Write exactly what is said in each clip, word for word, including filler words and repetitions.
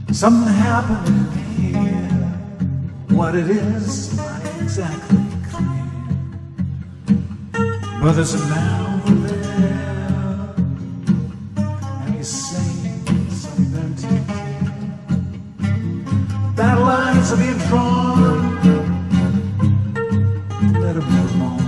Something happened here. What it is, not exactly clear. But there's a man over there, and he's saying something to you. Battle lines are being drawn. Let them move on.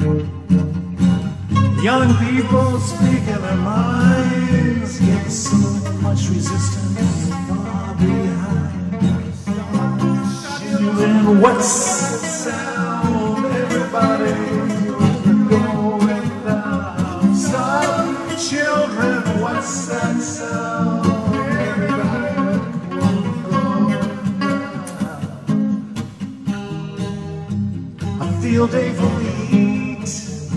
Young people speaking their minds, yet so much resistance far behind. Children, what's that sound? Everybody going down. Stop, children, what's that sound? Everybody going down. A field day for wheat,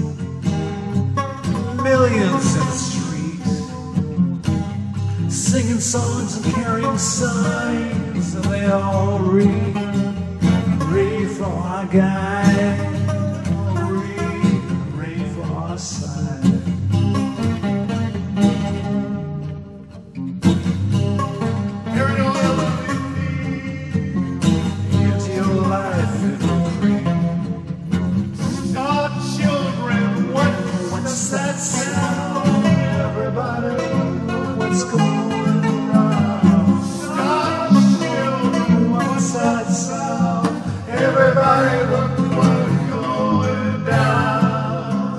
millions in the street, singing songs and carrying signs, and they all read, read for our guy, read, read for our side. Into your life it'll creep. Start, children, what, what's that sound? Everybody, what's going on? Start, children, what's that sound? Everybody, look what's going down.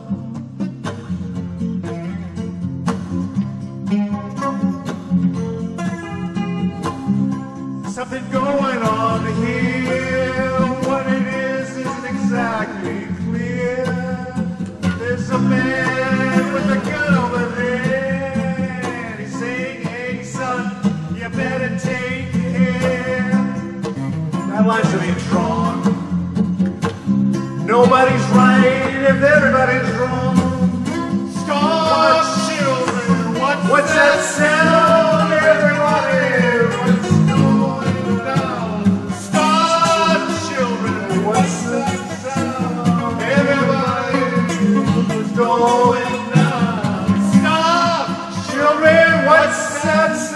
Something going on here. What it is isn't exactly clear. There's a man with a gun over there. He's saying, hey son, you better take care. That line's being drawn. Nobody's right if everybody's wrong. Start, children, what's, what's that sound? Everybody, what's going down? Start, children, what's that sound? Everybody, what's going down? Stop, children, what's that sound?